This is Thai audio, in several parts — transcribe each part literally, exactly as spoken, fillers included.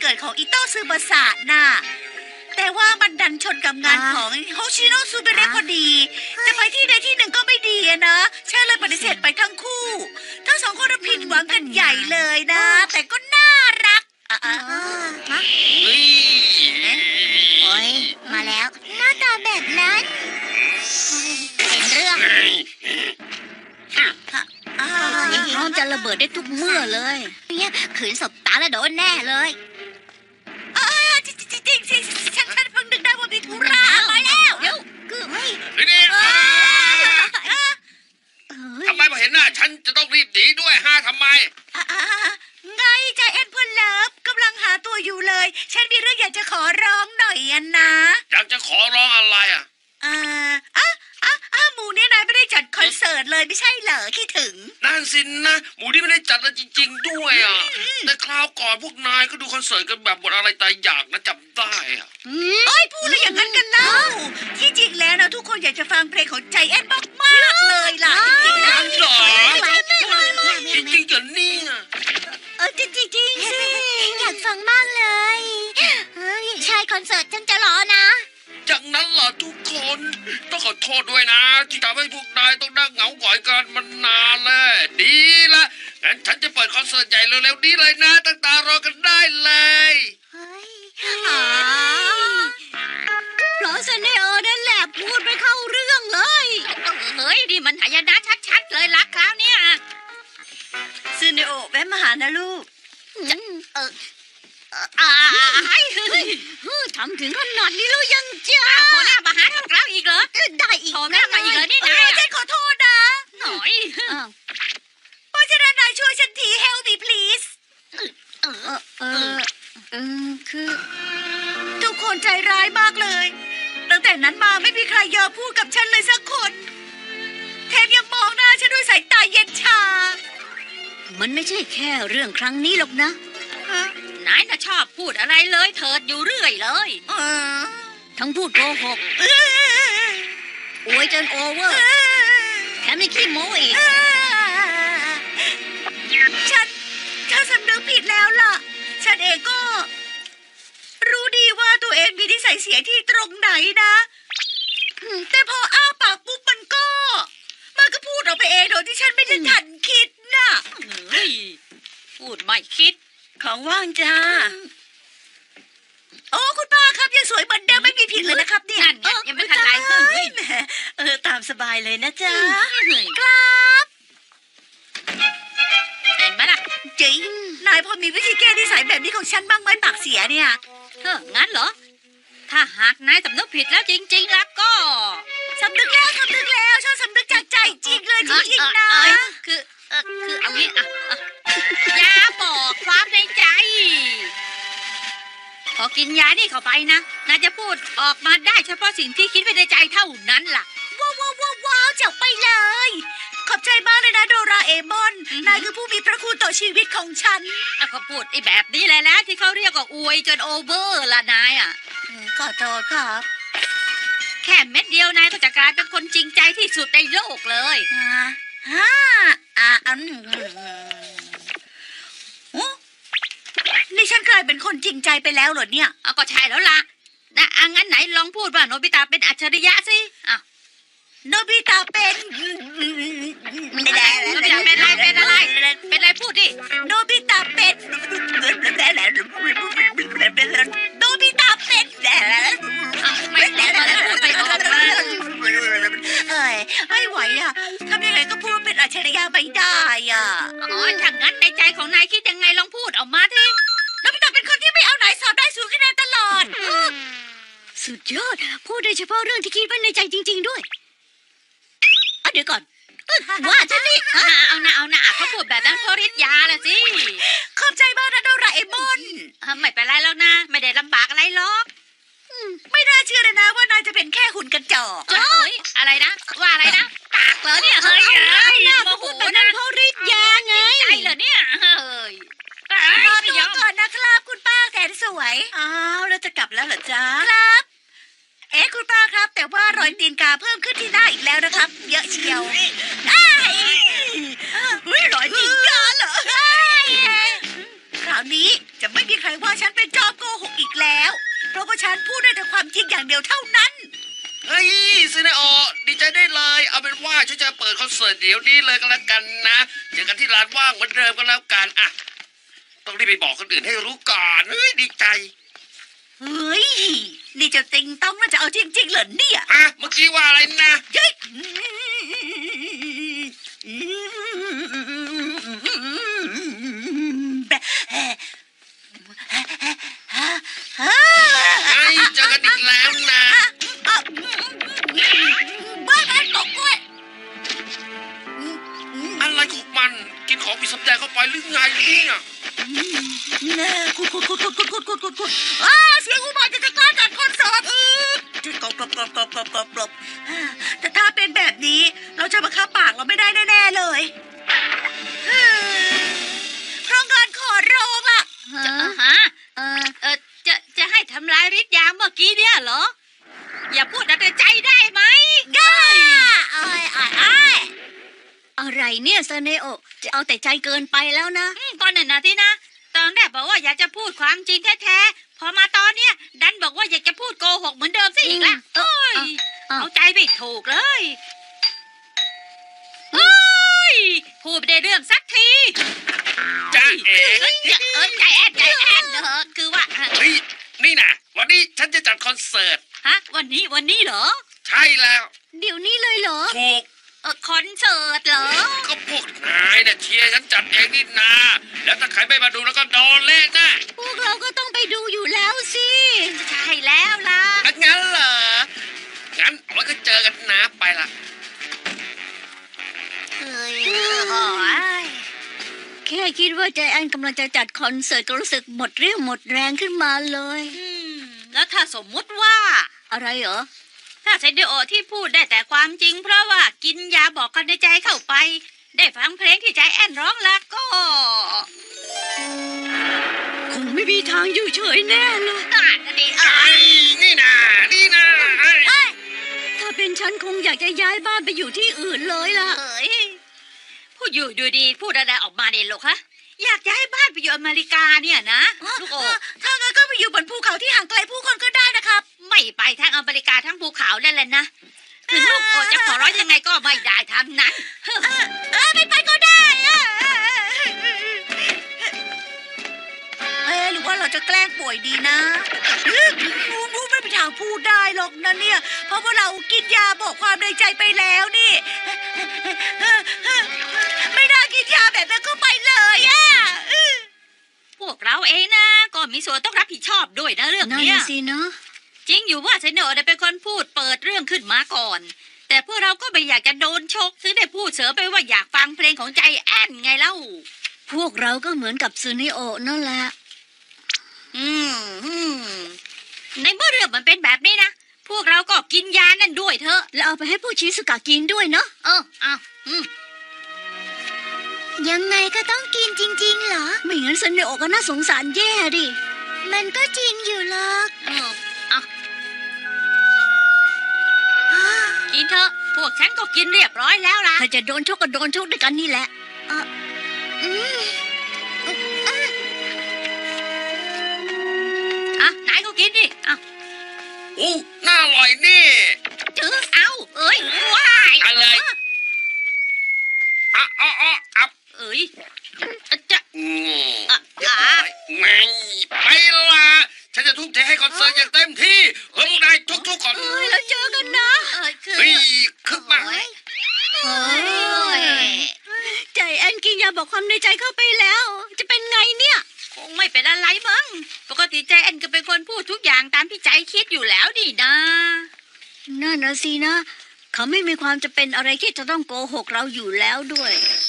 กิดของอิโต้ซึบาสะน่ะแต่ว่ามันดันชนกับงานของโฮชิโนะซูเบเระพอดีจะไปที่ใดที่หนึ่งก็ไม่ดีนะใช่เลยปฏิเสธไปทั้งคู่ทั้งสองคนผิดหวังกันใหญ่เลยนะแต่ก็น่ารักอ่ะอ่ะฮะโอ้ยมาแล้วหน้าตาแบบนั้นเป็นเรื่องยังพร้อมจะระเบิดได้ทุกเมื่อเลยเนี่ยขืนสบตาแล้วโดนแน่เลยจริงจริงจริงฉันฉันเพิ่งนึกได้ว่ามีธุระมาแล้วเดี๋ยวคือไม่นี่ทำไมพอเห็นหน้าฉันจะต้องรีบหนีด้วยฮะทำไมไงใจแอนเพื่อนเลิฟกำลังหาตัวอยู่เลยฉันมีเรื่องอยากจะขอร้องหน่อยอันนะอยากจะขอร้องอะไรอ่ะอ่าอ่ะอ่ะอ่ะหมูเนี่ยนายไม่ได้จัดคอนเสิร์ตเลยไม่ใช่เหรอคิดถึงนั่นสินะหมูที่ไม่ได้จัดแล้วจริงๆด้วยอ่ะแต่คราวก่อนพวกนายก็ดูคอนเสิร์ตกันแบบหมดอะไรตายอยากนะจำได้อ่ะโอ้ยพูดแล้วอย่างนั้นกันเล่าที่จริงแล้วนะทุกคนอยากจะฟังเพลงของใจแอนมากมากเลยล่ะจริงนะหรอจริงจริงอย่างนี้เออจริงจริงจริงสิอยากฟังมากเลยเฮ้ยใช่คอนเสิร์ตฉันจะรอนะจากนั้นล่ะทุกคนต้องขอโทษด้วยนะที่ทำให้พวกนายต้องนั่งเหงาหงอยกันมานานเลยดีละงั้นฉันจะเปิดคอนเสิร์ตใหญ่เร็วๆนี้เลยนะตั้งตารอกันได้เลยเฮ้ยเพราะซันเนโอนั่นแหละพูดไม่เข้าเรื่องเลยเฮ้ยดิมันหายนะชัดๆเลยรักคราวเนี้ยซันเนโอแวะมาหานะลูกเอออ่าทำถึงขนาดนี้แล้วยังจ้าพอหน้ามาหาเราแล้วอีกเหรอได้อีกพอหน้ามาอีกเหรอนี่นายฉันขอโทษนะหน่อยเพราะฉะนั้นนายช่วยฉันที help me please เออเออเออคือทุกคนใจร้ายมากเลยตั้งแต่นั้นมาไม่มีใครยอมพูดกับฉันเลยสักคนแถมยังมองหน้าฉันด้วยสายตาเย็นชามันไม่ใช่แค่เรื่องครั้งนี้หรอกนะนายน่ะชอบพูดอะไรเลยเถิดอยู่เรื่อยเลยทั้งพูดโกหกอวยจนโอเวอร์แถมยังขี้โม้อีกฉันฉันสำนึกผิดแล้วล่ะฉันเองก็รู้ดีว่าตัวเองมีนิสัยเสียที่ตรงไหนนะแต่พออ้าปากปุ๊บมันก็มันก็พูดออกไปเองโดยที่ฉันไม่ได้ทันคิดน่ะพูดไม่คิดของว่างจ้าโอ้คุณป้าครับยังสวยเหมือนเดิมไม่มีผิดเลยนะครับเนี่ยยังไม่ทันไรเลยแหมเออตามสบายเลยนะจ๊ะครับเห็นไหมล่ะจริงนายพอมีวิธีแก้นิสัยแบบนี้ของฉันบ้างไหมปากเสียเนี่ยเอองั้นเหรอถ้าหากนายสำนึกผิดแล้วจริงๆแล้วก็สำนึกแล้วสำนึกแล้วชอบสำนึกจากใจจริงเลยจริงๆนะคือเออคือเอางี้อ่ะอย่าบอกความในใจพอกินยานี่เข้าไปนะนายจะพูดออกมาได้เฉพาะสิ่งที่คิดไว้ในใจเท่านั้นล่ะว้าวว้าวว้าวเจ๋งไปเลยขอบใจมากเลยนะโดราเอมอนนายคือผู้มีพระคุณต่อชีวิตของฉันอ่ะเขาพูดไอ้แบบนี้แหละนะที่เขาเรียกว่าอวยจนโอเวอร์ละนายอ่ะขอโทษครับแค่เม็ดเดียวนายก็จะกลายเป็นคนจริงใจที่สุดในโลกเลยฮะฮ่าอ่ะอืมนี่ฉันกลายเป็นคนจริงใจไปแล้วเหรอเนี่ยเอาก็ใช่แล้วล่ะนะอ่ะงั้นไหนลองพูดว่าโนบิตะเป็นอัจฉริยะสิอ่ะโนบิตะเป็นไม่ได้โนบิตะเป็นอะไรเป็นอะไรเป็นอะไรพูดดิโนบิตะเป็นโนบิตะเป็นไม่ได้ไม่ออกเลยเอ้ยไม่ไหวอ่ะทำยังไงก็พูดเป็นอัจฉริยะไม่ได้อ่ะอ๋อถ้างั้นในใจของนายคิดยังไงลองพูดออกมาทีโนบิตะเป็นคนที่ไม่เอาไหนสอบได้สูงคะแนนตลอดสุดยอดพูดโดยเฉพาะเรื่องที่คิดไว้ในใจจริงๆด้วยอ่ะเดี๋ยวก่อนว่าฉันนี่เอาหน้าเอาหน้าเขาพูดแบบนั้นเพราะฤทธิ์ยาละสิขอบใจมากนะโดราเอมอนไม่เป็นไรแล้วนะไม่ได้ลำบากอะไรหรอกไม่น่าเชื่อเลยนะว่านายจะเป็นแค่หุ่นกระจอกเฮ้ยอะไรนะว่าอะไรนะปากเหรอเนี่ยเฮ้ยโมโหนะเพราะฤทธิ์ยาไงใจเหรอเนี่ยเฮ้ยรอตัวก่อนนะครับคุณป้าแสนสวยอ้าวแล้วจะกลับแล้วเหรอจ๊ะครับเอ๊ะคุณป้าครับแต่ว่ารอยตีนกาเพิ่มขึ้นที่หน้าอีกแล้วนะครับเยอะเชียวเฮ้ยรอยตีนกาเหรอคราวนี้จะไม่มีใครว่าฉันเป็นจอยวเท่านั้นเฮ้ยซินเนโอดีใจได้เลยเอาเป็นว่าฉันจะเปิดคอนเสิร์ตเดี๋ยวนี้เลยก็แล้วกันนะเจอกันที่ร้านว่างเหมือนเดิมก็แล้วกันอ่ะต้องรีบไปบอกคนอื่นให้รู้ก่อนเฮ้ยดีใจเฮ้ยนี่เจะติงต้องน่าจะเอาจริงๆเหรอเนี่ยอ่ะเมื่อกี้ว่าอะไรนะเฮ้ยแบบไอ้เจอกันอีกแล้วนะบ้าบ้าตกด้วยอะไรของมันกินของผิดสัญญาเข้าไปหรือไงเนี่ยขุดขุดขุดขุดขุดขุดขุดขุดอ้าเสียงอุบาทจะจะกล้าจัดคอนเสิร์ตอือกรอบกรอบกรอบกรอบกรอบกรอบกรอบแต่ถ้าเป็นแบบนี้เราจะบังคับปากเราไม่ได้แน่ๆเลยเพราะงานขอร้องล่ะจะฮะเออเออจะจะให้ทำลายฤทธิ์ยาเมื่อกี้เนี่ยเหรออย่าพูดอะไรใจได้ไหมก้าไอ้ไอ้ไอ้อะไรเนี่ยเซเนโอจะเอาแต่ใจเกินไปแล้วนะตอนนั้นนะที่นะตอนแรกบอกว่าอยากจะพูดความจริงแท้ๆพอมาตอนเนี้ยดันบอกว่าอยากจะพูดโกหกเหมือนเดิมซะอีกละโอ้ยเอาใจไม่ถูกเลยเฮ้ยพูดไม่ได้เรื่องสักทีจ้าเอ๋เอ้ยเอ้ยใจแอนใจแอนเออคือว่าเฮ้ยนี่นะวันนี้ฉันจะจัดคอนเสิร์ตฮะวันนี้วันนี้เหรอใช่แล้วเดี๋ยวนี้เลยเหรอถูกเออคอนเสิร์ตเหรอก็พวกนายเนี่ยเชียร์ฉันจัดเองนี่นาแล้วถ้าใครไม่มาดูแล้วก็โดนเล่นนะพวกเราก็ต้องไปดูอยู่แล้วสิใช่แล้วล่ะงั้นเหรองั้นเอาไว้ก็เจอกันนะไปละเอ้ยแค่คิดว่าใจแอนกำลังจะจัดคอนเสิร์ตก็รู้สึกหมดเรี่ยวหมดแรงขึ้นมาเลยแล้วถ้าสมมุติว่าอะไรเหรอถ้าเซนเดโอที่พูดได้แต่ความจริงเพราะว่ากินยาบอกกันในใจเข้าไป ได้ฟังเพลงที่ใจแอนร้องแล้วก็คงไม่มีทางอยู่เฉยแน่เลยน่าจะดีไอ้นี่นะนี่นะไอ้ถ้าเป็นฉันคงอยากจะย้ายบ้านไปอยู่ที่อื่นเลยล่ะเอ้ยพูดอยู่ดูดีพูดอะไรออกมาเนี่ยลูกฮะอยากย้ายบ้านไปอยู่อเมริกาเนี่ยนะลูกโอถ้างั้นก็ไปอยู่บนภูเขาที่ห่างไกลผู้คนก็ได้นะครับไม่ไปทั้งอเมริกาทั้งภูเขานั่นแหละนะถึงลูกโอจะขอร้องยังไงก็ไม่ได้ทั้งนั้นเออไม่ไปก็ได้อะเอ๊ะหรือว่าเราจะแกล้งป่วยดีนะรู้รู้ไม่มีทางพูดได้หรอกนะเนี่ย เพราะว่าเรากินยาบอกความในใจไปแล้วนี่ไม่น่ากินยาแบบนั้นเข้าไปเลยอะพวกเราเองนะก็มีส่วนต้องรับผิดชอบด้วยนะเรื่องเนี้ยสิเนาะจริงอยู่ว่าเซนโนได้เป็นคนพูดเปิดเรื่องขึ้นมาก่อน แต่พวกเราก็ไม่อยากจะโดนชกถึงได้พูดเสริมไปว่าอยากฟังเพลงของใจแอนไงเล่าพวกเราก็เหมือนกับซูนิโอนั่นแหละอืมในเมื่อเรื่องมันเป็นแบบนี้นะพวกเราก็กินยานั่นด้วยเถอะแล้วเอาไปให้ผู้ชิสุกะกินด้วยเนาะเออเอาอืมยังไงก็ต้องกินจริงๆเหรอไม่งั้นซันเนโอก็น่าสงสารแย่ดิมันก็จริงอยู่หรอกเออเอากินเถอะพวกฉันก็กินเรียบร้อยแล้วล่ะถ้าจะโดนชกก็โดนชกด้วยกันนี่แหละอ่ะอืมอ่ะนายก็กินดิอ่ะโอ้น่าอร่อยนี่เจอเอาเอ้ยว้ายอะไรอ่ะอ๋ออ๋ออับเอ้ยจะอืมอ่ะอ่ะไม่ไปละฉันจะทุ่มเทให้คอนเสิร์ตอย่างเต็มที่เฮ้ยนายทุกๆคนเอ้ยแล้วเจอกันนะเอ้ยคือเฮ้ยคึกมากเฮ้ยใจแอนกินยาบอกความในใจเข้าไปแล้ว จะเป็นไงเนี่ยคงไม่เป็นอะไรมั้งปกติใจแอนก็เป็นคนพูดทุกอย่างตามที่ใจคิดอยู่แล้วดินะนั่นนะสินะเขาไม่มีความจะเป็นอะไรที่จะต้องโกหกเราอยู่แล้วด้วย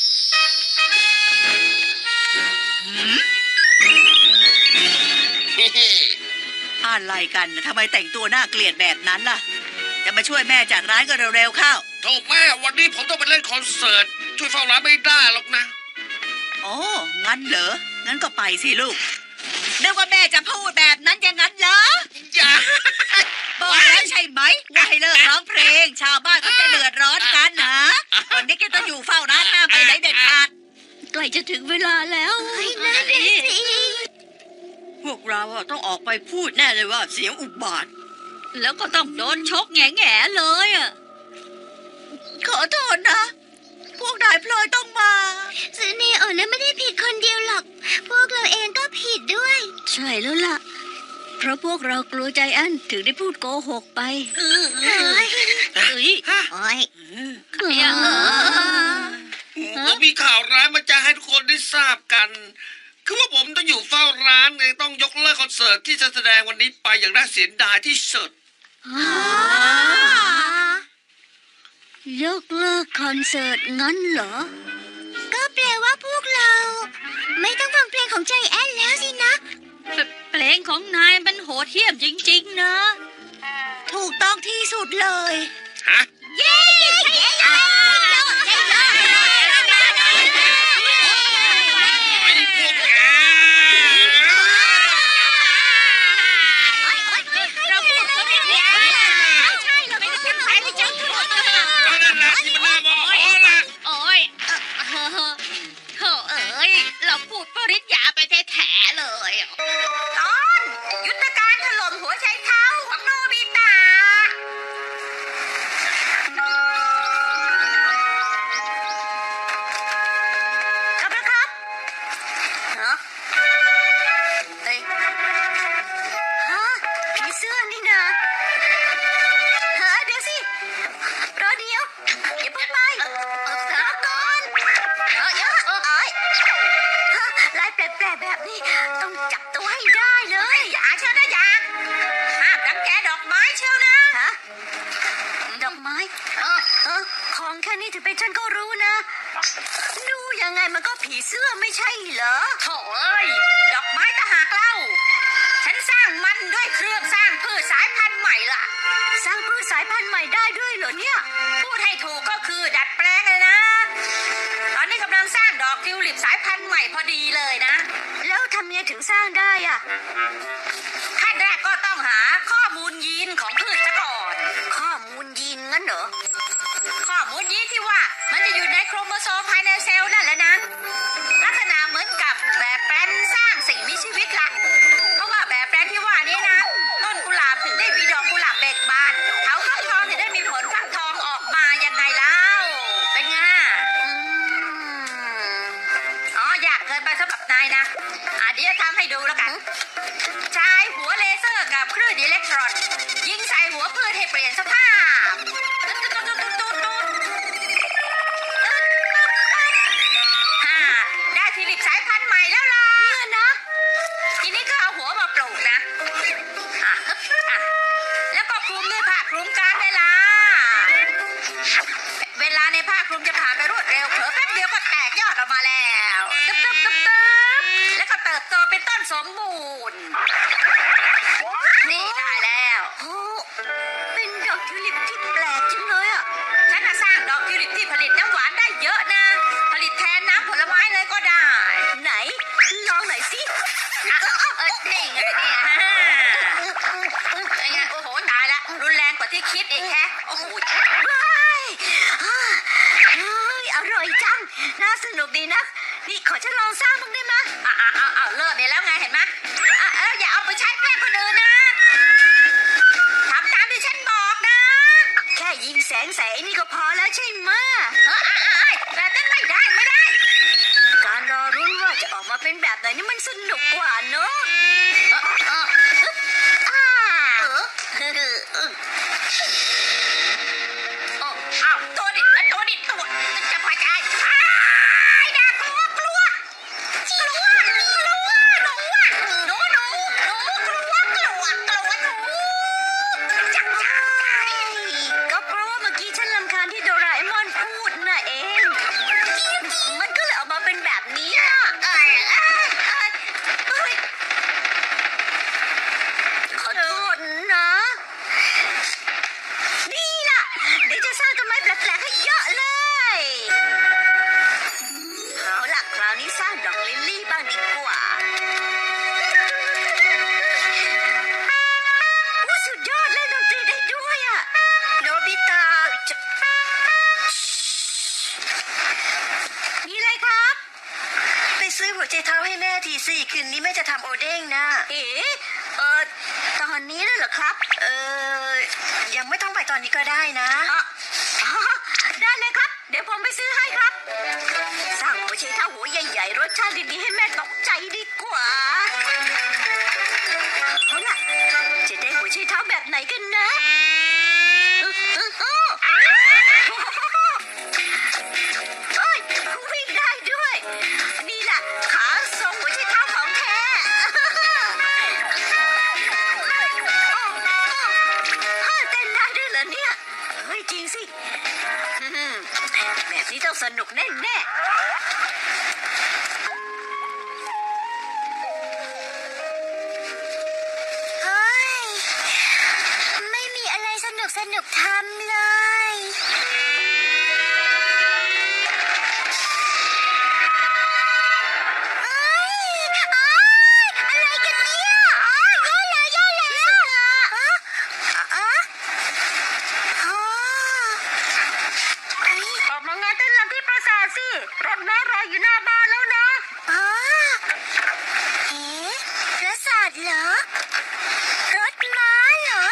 อะไรกันทำไมแต่งตัวน่าเกลียดแบบนั้นล่ะ จะมาช่วยแม่จากร้านก็เร็วๆเข้าโธ่แม่วันนี้ผมต้องไปเล่นคอนเสิร์ตช่วยเฝ้าร้านไม่ได้หรอกนะโอ้งั้นเหรอ งั้นก็ไปสิลูกนึกว่าแม่จะพูดแบบนั้นอย่างนั้นเหรออย่าบอกแล้วใช่ไหมว่าให้เลิกร้องเพลง ชาวบ้านก็จะเดือดร้อนกันนะวันนี้แกต้องอยู่เฝ้าร้านห้ามไปไหนเด็ดขาดใกล้จะถึงเวลาแล้วนั่นสิพวกเราต้องออกไปพูดแน่เลยว่าเสียงอุบาทแล้วก็ต้องโดนชกแง่ๆเลยอ่ะขอโทษนะพวกนายพลอยต้องมาซูเนโอะนะไม่ได้ผิดคนเดียวหรอกพวกเราเองก็ผิดด้วยใช่แล้วล่ะเพราะพวกเรากลัวใจแอนถึงได้พูดโกหกไปเฮ้ยเอ้ยโอ้ยผมมีข่าวร้ายมาจะให้ทุกคนได้ทราบกันคือว่าผมต้องอยู่เฝ้าร้านเลยต้องยกเลิกคอนเสิร์ตที่จะแสดงวันนี้ไปอย่างน่าเสียดายที่สุดยกเลิกคอนเสิร์ตงั้นเหรอก็แปลว่าพวกเราไม่ต้องฟังเพลงของใจแอนแล้วสินะเพลงของนายมันโหดเหี้ยมจริงๆนะถูกต้องที่สุดเลยฮะเย้เย้เย้เย้ของแค่นี้ถึงเป็นฉันก็รู้นะดูยังไงมันก็ผีเสื้อไม่ใช่เหรอโถ่เอ้ยดอกไม้ตะหากเล่าฉันสร้างมันด้วยเครื่องสร้างพืชสายพันธุ์ใหม่ล่ะสร้างพืชสายพันธุ์ใหม่ได้ด้วยเหรอเนี่ยพูดให้ถูกก็คือดัดแปลงเลยนะตอนนี้กำลังสร้างดอกทิวลิปสายพันธุ์ใหม่พอดีเลยนะแล้วทำยังไงถึงสร้างได้อ่ะขั้นแรกก็ต้องหาข้อมูลยีนของพืชซะก่อนข้อมูลยีนงั้นเหรอข้อมูลยีนที่ว่ามันจะอยู่ในโครโมโซมภายในเซลล์นั่นแหละนะลักษณะเหมือนกับแบบแปลนสร้างสิ่งมีชีวิตล่ะเพราะว่าแบบแปลนที่ว่านี้นะต้นกุหลาบถึงได้มีดอกกุหลาบเบ่งบานเขาฟักทองถึงได้มีผลฟักทองออกมายังไงเล่าเป็นไงอ๋ออยากเกินไปสำหรับนายนะอ่ะเดี๋ยวทำให้ดูแล้วกันใช้หัวเลเซอร์กับคลื่นอิเล็กตรอนยิงใส่หัวพืชให้เปลี่ยนสภาพได้ทิวลิปสายพันธุ์ใหม่แล้วล่ะเนี่ยนะทีนี้ก็เอาหัวมาปลูกนะอ่ะอ่ะแล้วก็คลุมด้วยผ้าคลุมการเวลาเวลาในผ้าคลุมจะผ่านไปรวดเร็วเผลอแป๊บเดียวก็แตกยอดออกมาแล้วตึ๊บตึ๊บตึ๊บตึ๊บแล้วก็เติบโตเป็นต้นสมบูรณ์นี่ได้แล้วโอ้เป็นดอกทิวลิปที่แปลกจังเลยอ่ะฉันจะสร้างดอกทิวลิปที่ผลิตน้ำหวานได้เยอะนะผลิตแทนน้ำผลไม้เลยก็ได้ไหนลองหน่อยสิเออนี่ไงเนี่ยไงโอ้โหตายละรุนแรงกว่าที่คิดอีกแฮะโอ้โหอร่อยจังน่าสนุกดีนะนี่ขอฉันลองสร้างบ้างได้ไหมอ่าอ่าอ่าเลิกเนี่ยแล้วไงเห็นไหมอ่าเอออย่าเอาไปใช้แกล้งคนอื่นนะทำตามที่ฉันบอกนะแค่ยิงแสงแสงนี่ก็พอแล้วใช่ไหมเอออ่าอ่าแบบนั้นไม่ได้ไม่ได้การรอรุ้นว่าจะออกมาเป็นแบบไหนนี่มันสนุกกว่าเนอะเออเอออ่าเออเออเออโอ้อ้าวตัวดิตัวดิตัวจะพอใจน่ากลัวกลัวกลัวกลัวหนูอ่ะหนูหนูหนูกลัวกลัวกลัวหนูจักจักใจก็เพราะว่าเมื่อกี้ฉันรำคาญที่โดราเอมอนพูดน่ะเองมันก็เลยออกมาเป็นแบบนี้อ่ะเอ้ยเอ้ยเอ้ยขอโทษนะนี่ล่ะเดี๋ยวจะสร้างต้นไม้แปลกๆให้เยอะเลยเอาล่ะคราวนี้สร้างดอกลิลลี่บ้างดีกว่าโอ้สุดยอดเล่นดนตรีได้ด้วยอ่ะโนบิตะมีอะไรครับไปซื้อหัวใจเท้าให้แม่ทีสิคืนนี้แม่จะทำโอเด้งนะเอ๋เออตอนนี้เลยเหรอครับเออยังไม่ต้องไปตอนนี้ก็ได้นะได้เลยครับเดี๋ยวผมไปซื้อให้ครับสร้างหัวไชเท้าหัวใหญ่ๆรสชาติดีๆให้แม่ตกใจดีกว่าเอาล่ะจะได้หัวไชเท้าแบบไหนกันนะเอ้ยวิ่งได้ด้วยนี่แหละขาทรงหัวไชเท้าของแท้เต้นได้ด้วยเหรอเนี่ยเฮ้ยจริงสิแบบนี้ต้องสนุกแน่แน่เฮ้ยไม่มีอะไรสนุกสนุกทำเลยเอ้ยอ้ายอะไรกันเนี่ยอ้ายย่าแล้วย่าแล้วอะอะอ๋อออกมางานเต้นรำที่ปราสาทสิรถม้ารออยู่หน้าบ้านแล้วนะอ๋อเอ๊ะปราสาทเหรอรถม้าเหรอ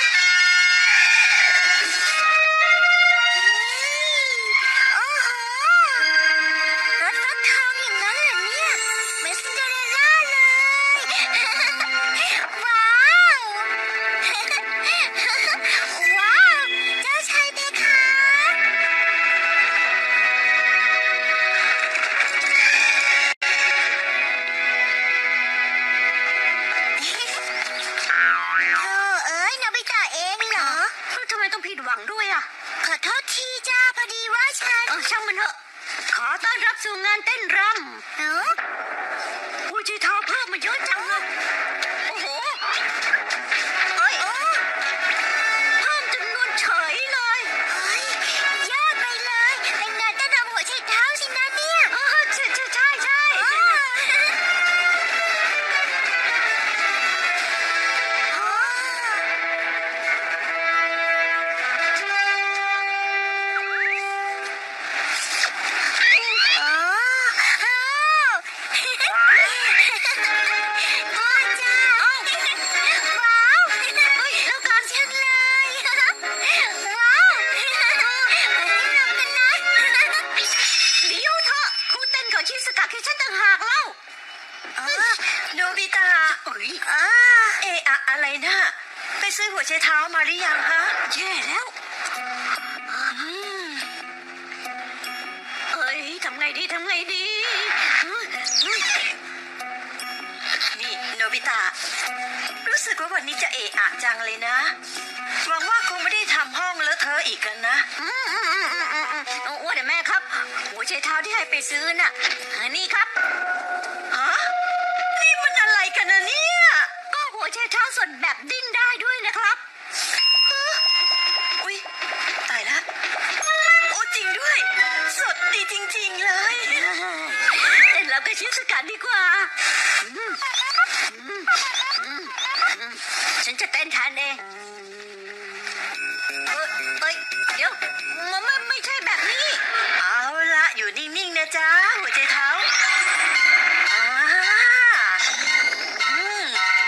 โอ้โหรถฟักทองอย่างนั้นเหรอเนี่ยเหมือนซินเดอเรลล่าเลยว้าวว้าวเจ้าชายเพคะโธ่เอ้ยโนบิตะเองเหรอทำไมต้องผิดหวังด้วยอ่ะขอโทษทีจ้าพอดีว่าฉันเออช่างมันเถอะขอต้อนรับสู่งานเต้นรำเออผู้ชี้เท้าเพิ่มมาเยอะจังเลยโอ้โหเอ้ยเพิ่มจำนวนเฉยเลยเฮ้ยยอดไปเลยเป็นงานเต้นรำหัวไชเท้าสินะเนี่ยเออใช่ใช่ใช่ใช่โนบิตะเอ้ยอ่าเอะอะอะไรนะไปซื้อหัวไชเท้ามาหรือยังฮะแย่แล้วอืมเอ้ยทำไงดีทำไงดีนี่โนบิตะรู้สึกว่าวันนี้จะเอะอะจังเลยนะหวังว่าคงไม่ได้ทำห้องเลอะเทอะอีกกันนะอืมอืมอืมอืมอืมอืมโอ้เดี๋ยวแม่ครับหัวไชเท้าที่ให้ไปซื้อน่ะนี่ครับฮะนี่มันอะไรกันนะเนี่ยก็หัวไชเท้าส่วนแบบดิ้นได้ด้วยนะครับฮะอุ๊ยตายละโอ้จริงด้วยสดดีจริงๆเลยเต้นรับกับชิสกัดดีกว่าอืมอืมอืมอืมฉันจะเต้นแทนเองเอ้ยเอ้ยเดี๋ยวมันไม่ไม่ใช่แบบนี้เอาละอยู่นิ่งๆนะจ๊ะหัวไชเท้าอ่าอืม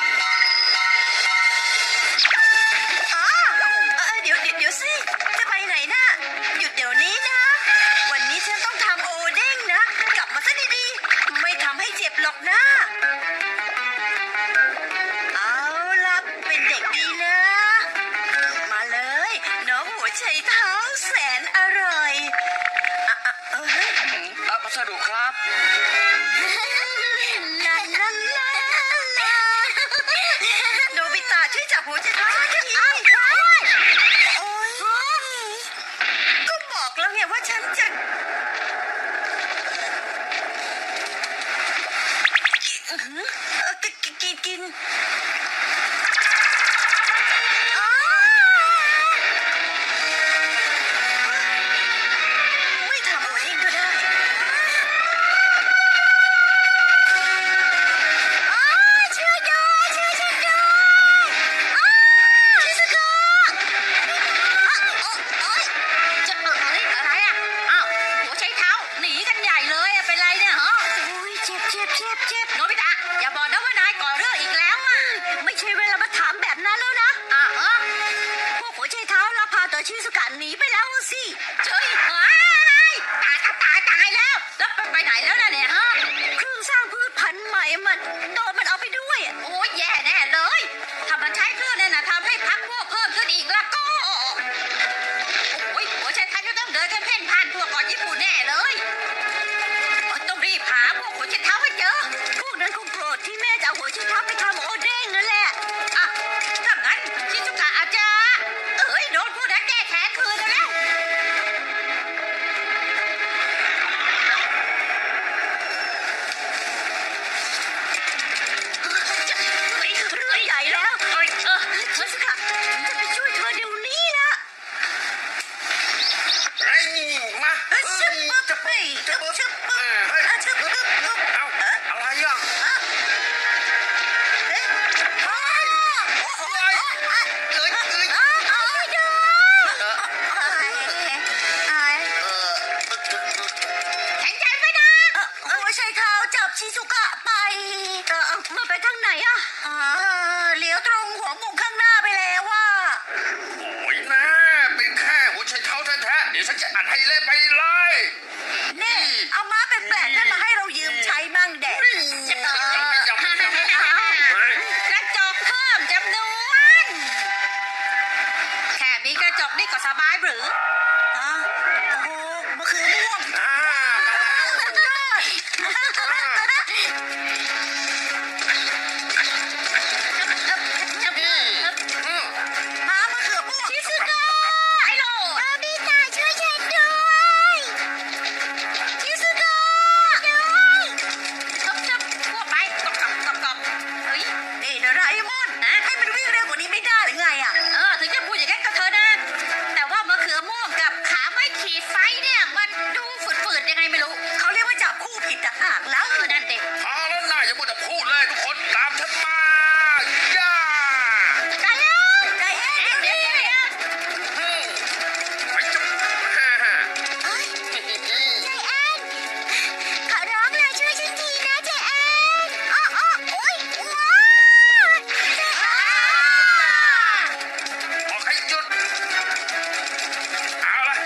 อ๋อเออเดี๋ยวเดี๋ยวเดี๋ยวสิจะไปไหนน่ะหยุดเดี๋ยวนี้นะวันนี้ฉันต้องทำโอเด้งนะกลับมาซะดีๆไม่ทำให้เจ็บหรอกนะเอาล่ะเป็นเด็กดีนะมาเลยน้องหัวไชเท้าแสนอร่อยอ่ะอ่ะเออเฮ้ยรับพัสดุครับลาลาลาลาโนบิตะช่วยจับหัวไชเท้าทีโอ้ยก็บอกแล้วไงว่าฉันจะเออกินกินกินอ๋อไม่ทำเอาเองก็ได้อ๋อช่วยด้วยช่วยฉันด้วยอ๋อชิซุกะอ๋อโอ๊ยจะเอออะไรอะไรอ่ะอ้าวหัวไชเท้าหนีกันใหญ่เลยอะเป็นไรเนี่ยฮะโอ้ยเจ็บเจ็บเจ็บเจ็บโนบิตะอย่าบอกนะว่านายก่อเรื่องอีกแล้วอ่ะไม่ใช่เวสุกะหนีไปแล้วสิเจ้ยเฮ้ยตายตายตายแล้วแล้วไปไหนแล้วนะเนี่ยฮะเครื่องสร้างพืชพันธุ์ใหม่มันโดนมันเอาไปด้วยโอ้ยแย่แน่เลยถ้ามันใช้เครื่องนั่นนะทำให้พักพวกเพิ่มขึ้นอีกแล้วก็โอ้ยหัวใจไทยจะต้องเดินกันเพ่นพ่านทั่วเกาะญี่ปุ่นแน่เลยต้องรีบหาพวกหัวใจเท้าให้เจอพวกนั้นคงโกรธที่แม่จะเอาหัวใจเท้าไปทำโอเด้งนั่นแหละอ่ะถ้างั้นชิซุกะอาจจะเอ้ยโดนผู้นั้นแก้แค้นคืนแล้วเรื่องใหญ่แล้วเออชิซุกะจะไปช่วยเธอเดี๋ยวนี้ละไอ้มาเอ้ยชึบปึ๊บเฮ้ยชึบชึบปึ๊บเอ้ยชึบปึ๊บปึ๊บเอาอะไรอ่ะเอ้ยพ่อโอ้ยเอ้ยเอ้ยเอาไปดูแข็งใจไว้นะหัวใจเท้าจับชิซุกะไปเออมันไปทางไหนอะเออเลี้ยวตรงหัวมุมข้างหน้าไปแล้วว่าโอ้ยนะเป็นแค่หัวใจเท้าแท้ๆเดี๋ยวฉันจะอัดให้เละไปเลยนี่เอาม้าแปลกๆนั่นมาให้เรายืมใช้บ้างเด็กกระจกเพิ่มจำนวน แค่มีกระจกนี่ก็สบายหรืออ๋อโอ้โหมะเขือม่วงอ่าม้ามะเขือม่วงชิซุกะไอ้โลดพี่ตาช่วยฉันด้วยชิซุกะด้วยจับจับพวกไปกบกบกบกบเฮ้ยนี่โดราเอมอนนะให้มันวิ่งเร็วกว่านี้ไม่ได้หรือไงอ่ะเออถึงจะพูดอย่างนั้นก็เธอนะแต่ว่ามะเขือม่วงกับขาไม่ขีดไฟเนี่ยมันดูฝืดๆยังไงไม่รู้เขาเรียกว่าจับคู่ผิดต่างหากแล้วเออนั่นเด็กพอแล้วนะอย่ามัวแต่พูดเลยทุกคนตามฉันมาย่าใจเย็นใจเย็นเดี๋ยวเดี๋ยวเดี๋ยวอืมไปจุ๊บฮ่าฮ่าเฮ้ยใจแอนขอร้องเลยช่วยฉันทีนะใจแอนอ๋ออ๋อโอ๊ยว้าวใจแอนบอกให้หยุดเอาละ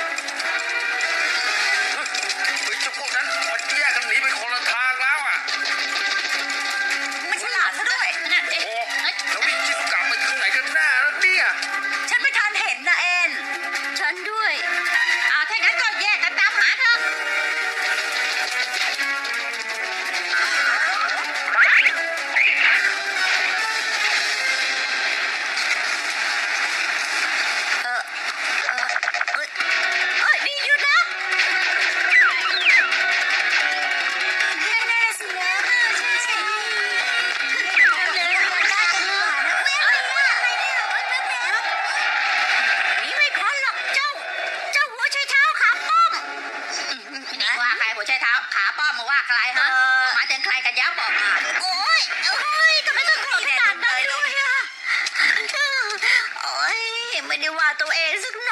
เฮ้ยเจ้าพวกนั้นมันแยกกันหนีไปคนละทางแล้วอ่ะมันฉลาดซะด้วยนั่นเด็กโอ้เฮ้ยแล้ววิ่งชิซุกะไปทางไหนกันแน่แล้วเนี่ยฉันไม่ทันเห็นนะแอนฉันด้วยอ่าถ้างั้นก็แยกกันตามหาเถอะเออเออเอ้ยเอ้ยนี่หยุดนะแน่ๆสินะช่วยฉันทีเร็วๆได้จังเลยเอ้ยอะไรเนี่ยเอ้ยแป๊บๆนี่ไม่พ้นหรอกเจ้า เจ้าหัวไชเท้าขาป้อมนี่ว่าใครหัวไชเท้าขาป้อมมาว่าใครฮะหมายถึงใครกันยับบอกมาโอ๊ยโอ๊ยทำไมต้องโกรธขนาดนั้นด้วยอะโอ๊ยไม่ได้ว่าตัวเองสัก